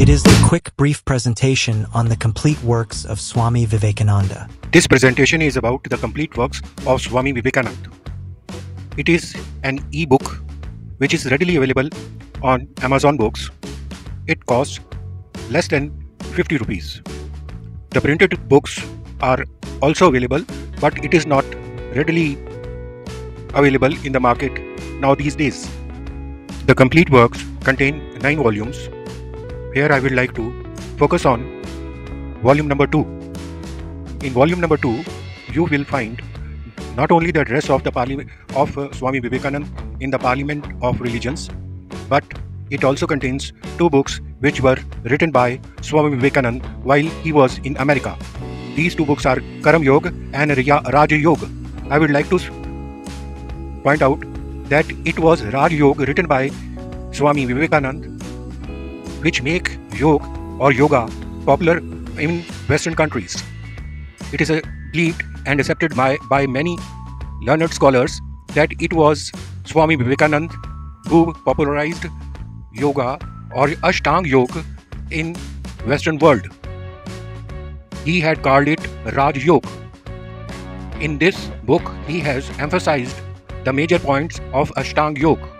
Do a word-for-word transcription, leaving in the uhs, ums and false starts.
It is the quick, brief presentation on the complete works of Swami Vivekananda. This presentation is about the complete works of Swami Vivekananda. It is an e-book which is readily available on Amazon Books. It costs less than fifty rupees. The printed books are also available, but it is not readily available in the market now these days. The complete works contain nine volumes. Here I would like to focus on volume number two. In volume number two, you will find not only the address of the Parliament of uh, Swami Vivekananda in the Parliament of Religions, but it also contains two books which were written by Swami Vivekananda while he was in America. These two books are Karam Yoga and Raja Yoga. I would like to point out that it was Raja Yoga written by Swami Vivekananda, which make yoga or yoga popular in Western countries. It is believed and accepted by, by many learned scholars that it was Swami Vivekananda who popularized yoga or Ashtanga Yoga in Western world. He had called it Raj Yoga. In this book, he has emphasized the major points of Ashtanga Yoga.